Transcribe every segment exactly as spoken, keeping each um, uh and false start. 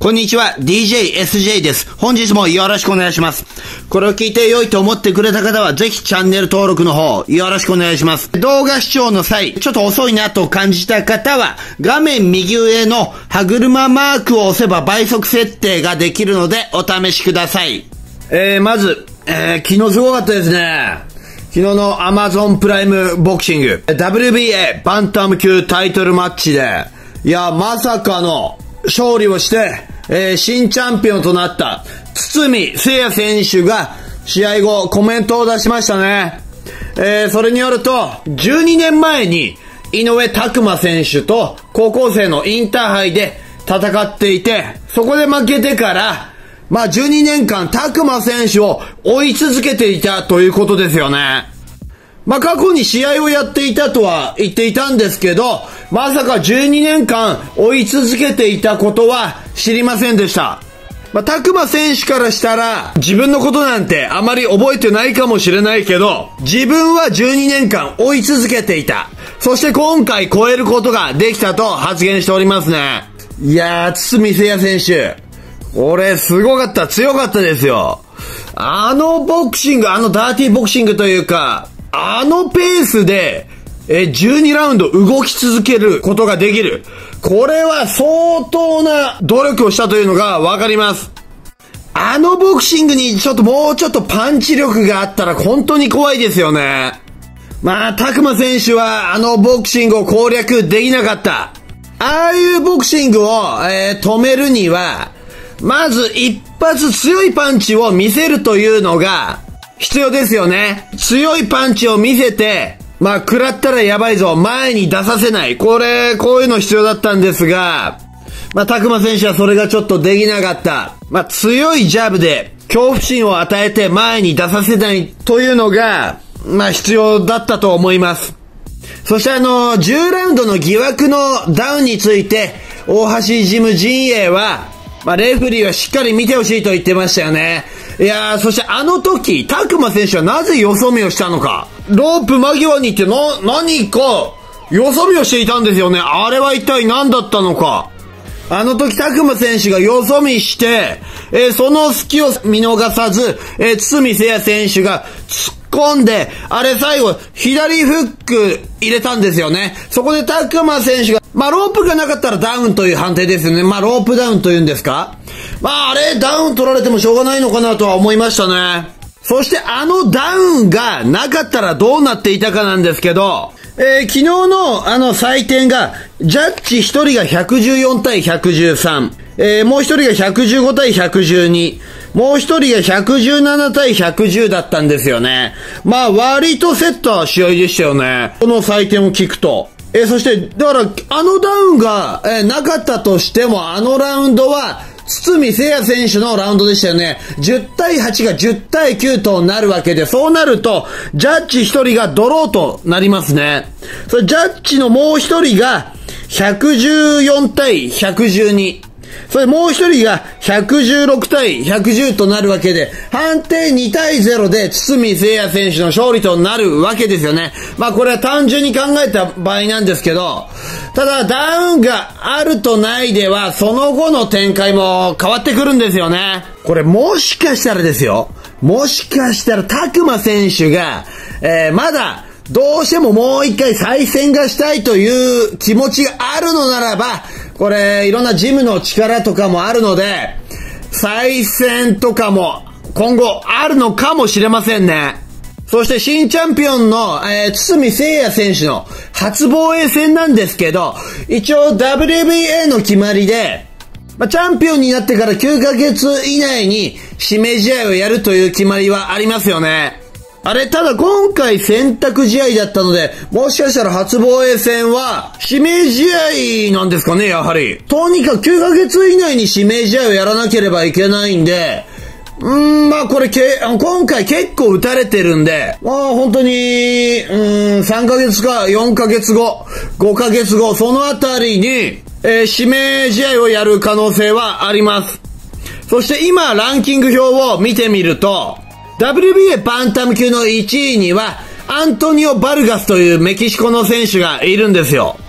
こんにちは、ディージェーエスジェー です。本日もよろしくお願いします。これを聞いて良いと思ってくれた方は、ぜひチャンネル登録の方、よろしくお願いします。動画視聴の際、ちょっと遅いなと感じた方は、画面右上の歯車マークを押せば倍速設定ができるので、お試しください。えー、まず、えー、昨日すごかったですね。昨日の Amazon プライムボクシング、ダブリュービーエー バンタム級タイトルマッチで、いや、まさかの勝利をして、えー、新チャンピオンとなった堤誠也選手が試合後コメントを出しましたね。えー、それによると、じゅうにねんまえに井上拓真選手と高校生のインターハイで戦っていて、そこで負けてから、まあじゅうにねんかん拓真選手を追い続けていたということですよね。まあ過去に試合をやっていたとは言っていたんですけど、まさかじゅうにねんかん追い続けていたことは知りませんでした。まあ拓真選手からしたら自分のことなんてあまり覚えてないかもしれないけど、自分はじゅうにねんかん追い続けていた。そして今回超えることができたと発言しておりますね。いやー、堤誠也選手。これすごかった、強かったですよ。あのボクシング、あのダーティーボクシングというか、あのペースで、え、じゅうにラウンド動き続けることができる。これは相当な努力をしたというのがわかります。あのボクシングにちょっともうちょっとパンチ力があったら本当に怖いですよね。まあ、拓真選手はあのボクシングを攻略できなかった。ああいうボクシングを、えー、止めるには、まず一発強いパンチを見せるというのが必要ですよね。強いパンチを見せて、まあ、食らったらやばいぞ、前に出させない。これ、こういうの必要だったんですが、まあ、拓真選手はそれがちょっとできなかった。まあ、強いジャブで恐怖心を与えて前に出させないというのが、まあ、必要だったと思います。そしてあの、じゅうラウンドの疑惑のダウンについて、大橋ジム陣営は、まあ、レフェリーはしっかり見てほしいと言ってましたよね。いやー、そしてあの時、拓真選手はなぜよそ見をしたのか。ロープ間際に行ってな、何か、よそ見をしていたんですよね。あれは一体何だったのか。あの時、拓真選手がよそ見して、えー、その隙を見逃さず、えー、堤誠也選手が突っ込んで、あれ最後、左フック入れたんですよね。そこで拓真選手が、まあ、ロープがなかったらダウンという判定ですよね。まあ、ロープダウンというんですか。まあ、あれ、ダウン取られてもしょうがないのかなとは思いましたね。そして、あのダウンがなかったらどうなっていたかなんですけど、えー、昨日のあの採点が、ジャッジひとりがひゃくじゅうよんたいひゃくじゅうさん、えー、もうひとりがひゃくじゅうごたいひゃくじゅうに、もうひとりがひゃくじゅうななたいひゃくじゅうだったんですよね。まあ、割と競った試合でしたよね。この採点を聞くと。えー、そして、だから、あのダウンが、えー、なかったとしても、あのラウンドは、堤誠也選手のラウンドでしたよね。じゅうたいはちがじゅうたいきゅうとなるわけで、そうなると、ジャッジひとりがドローとなりますね。それジャッジのもうひとりがひゃくじゅうよんたいひゃくじゅうに。それもう一人がひゃくじゅうろくたいひゃくじゅうとなるわけで、判定にたいゼロで堤誠也選手の勝利となるわけですよね。まあこれは単純に考えた場合なんですけど、ただダウンがあるとないではその後の展開も変わってくるんですよね。これもしかしたらですよ、もしかしたら拓真選手が、えー、まだどうしてももう一回再戦がしたいという気持ちがあるのならば、これいろんなジムの力とかもあるので、再戦とかも今後あるのかもしれませんね。そして新チャンピオンの、えー、堤誠也選手の初防衛戦なんですけど、一応 ダブリュービーエー の決まりで、まあ、チャンピオンになってからきゅうかげつ以内に指名試合をやるという決まりはありますよね。あれ、ただ今回選択試合だったので、もしかしたら初防衛戦は指名試合なんですかね、やはり。とにかくきゅうかげつ以内に指名試合をやらなければいけないんで、うーん、まあこれけ、今回結構打たれてるんで、まあ本当に、うーん、さんかげつかよんかげつご、ごかげつご、そのあたりに、えー、指名試合をやる可能性はあります。そして今ランキング表を見てみると、ダブリュービーエー バンタム級のいちいには、アントニオ・バルガスというメキシコの選手がいるんですよ。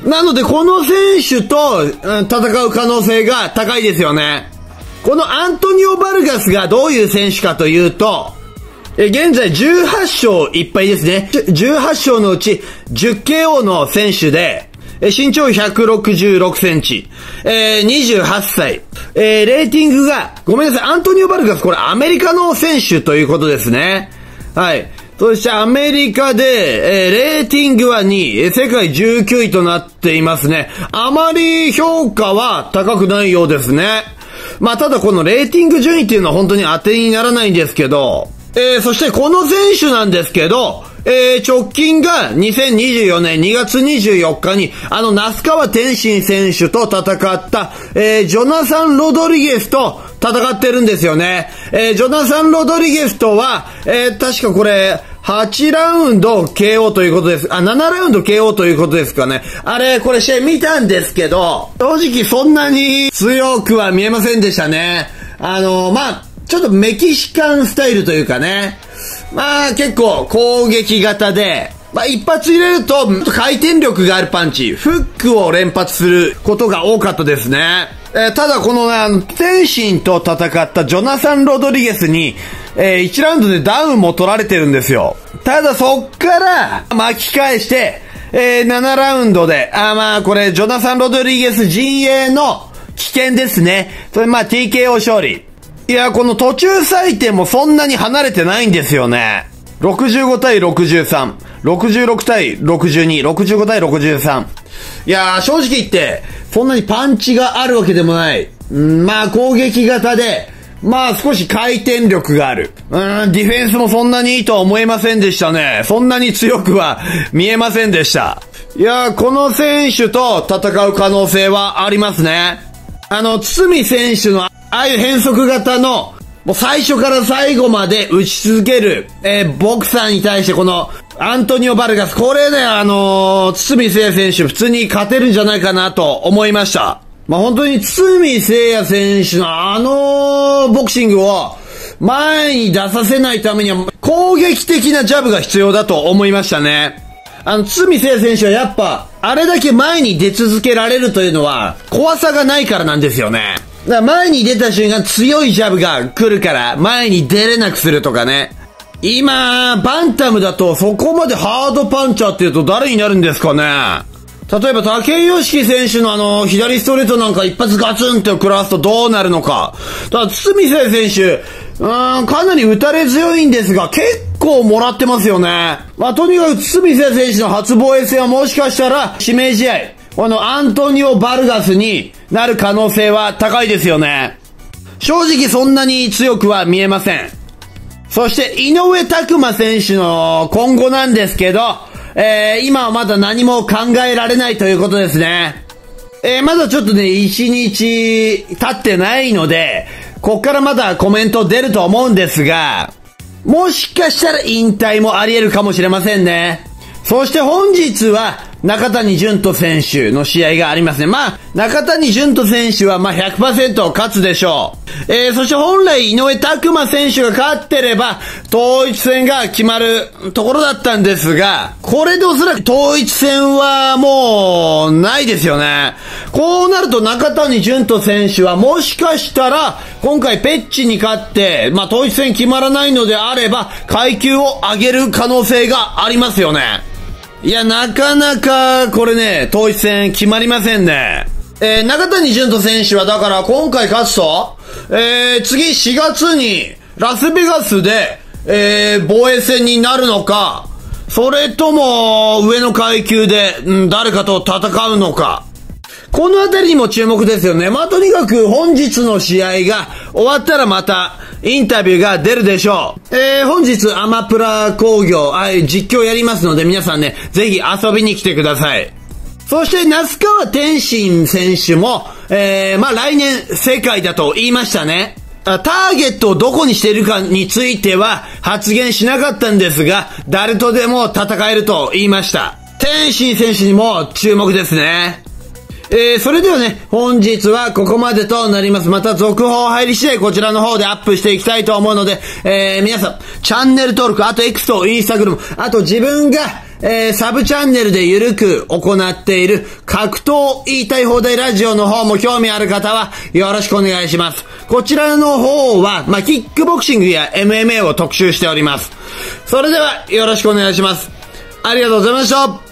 なので、この選手と、うん、戦う可能性が高いですよね。このアントニオ・バルガスがどういう選手かというと、え現在じゅうはち勝いっ敗ですね。じゅうはち勝のうち じゅうケーオー の選手で、身長ひゃくろくじゅうろくセンチ、えー、にじゅうはっさい、えー、レーティングが、ごめんなさい、アントニオ・バルガス、これアメリカの選手ということですね。はい。そしてアメリカで、えー、レーティングはにい、世界じゅうきゅういとなっていますね。あまり評価は高くないようですね。まあ、ただこのレーティング順位っていうのは本当に当てにならないんですけど、えー、そしてこの選手なんですけど、えー、直近がにせんにじゅうよねんにがつにじゅうよっかに、あの、那須川天心選手と戦った、えー、ジョナサン・ロドリゲスと戦ってるんですよね。えー、ジョナサン・ロドリゲスとは、えー、確かこれ、はちラウンド ケーオー ということです。あ、ななラウンド ケーオー ということですかね。あれ、これ試合見たんですけど、正直そんなに強くは見えませんでしたね。あの、まあ、ちょっとメキシカンスタイルというかね。まあ結構攻撃型で、まあ一発入れると回転力があるパンチ、フックを連発することが多かったですね。えー、ただこのね、あの、天心と戦ったジョナサン・ロドリゲスに、えー、いちラウンドでダウンも取られてるんですよ。ただそっから巻き返して、えー、ななラウンドで、あ、まあこれジョナサン・ロドリゲス陣営の危険ですね。それまあ ティーケーオー 勝利。いや、この途中採点もそんなに離れてないんですよね。ろくじゅうごたいろくじゅうさん、ろくじゅうろくたいろくじゅうに、ろくじゅうごたいろくじゅうさん。いやー、正直言って、そんなにパンチがあるわけでもない。うん、まあ攻撃型で、まあ少し回転力がある。うん、ディフェンスもそんなにいいとは思えませんでしたね。そんなに強くは見えませんでした。いやー、この選手と戦う可能性はありますね。あの、堤選手のああいう変則型の、もう最初から最後まで打ち続ける、えー、ボクサーに対してこの、アントニオ・バルガス、これね、あのー、堤聖也選手、普通に勝てるんじゃないかなと思いました。まあ、本当に堤聖也選手のあのー、ボクシングを前に出させないためには、攻撃的なジャブが必要だと思いましたね。あの、堤聖也選手はやっぱ、あれだけ前に出続けられるというのは、怖さがないからなんですよね。だから前に出た瞬間強いジャブが来るから前に出れなくするとかね。今、バンタムだとそこまでハードパンチャーって言うと誰になるんですかね。例えば武井良樹選手のあの左ストレートなんか一発ガツンって食らわすとどうなるのか。ただ堤聖選手、うーん、かなり打たれ強いんですが結構もらってますよね。まあとにかく堤聖選手の初防衛戦はもしかしたら指名試合。このアントニオ・バルガスになる可能性は高いですよね。正直そんなに強くは見えません。そして井上拓真選手の今後なんですけど、えー、今はまだ何も考えられないということですね。えー、まだちょっとね、一日経ってないので、こっからまだコメント出ると思うんですが、もしかしたら引退もあり得るかもしれませんね。そして本日は中谷潤人選手の試合がありますね。まあ、中谷潤人選手はまあ ひゃくパーセント 勝つでしょう。えー、そして本来井上拓真選手が勝ってれば統一戦が決まるところだったんですが、これでおそらく統一戦はもうないですよね。こうなると中谷潤人選手はもしかしたら今回ペッチに勝って、まあ統一戦決まらないのであれば階級を上げる可能性がありますよね。いや、なかなか、これね、統一戦決まりませんね。えー、中谷潤人選手はだから今回勝つと、えー、次しがつにラスベガスで、えー、防衛戦になるのか、それとも上の階級で、うん、誰かと戦うのか。このあたりにも注目ですよね。まあ、とにかく本日の試合が終わったらまたインタビューが出るでしょう。えー、本日アマプラ工業、あ実況やりますので皆さんね、ぜひ遊びに来てください。そして那須川天心選手も、えー、まあ、来年世界だと言いましたね。ターゲットをどこにしているかについては発言しなかったんですが、誰とでも戦えると言いました。天心選手にも注目ですね。えー、それではね、本日はここまでとなります。また続報入り次第こちらの方でアップしていきたいと思うので、えー、皆さん、チャンネル登録、あと X と Instagram、あと自分が、 えー、サブチャンネルでゆるく行っている格闘言いたい放題ラジオの方も興味ある方はよろしくお願いします。こちらの方は、まあ、キックボクシングや エムエムエー を特集しております。それではよろしくお願いします。ありがとうございました。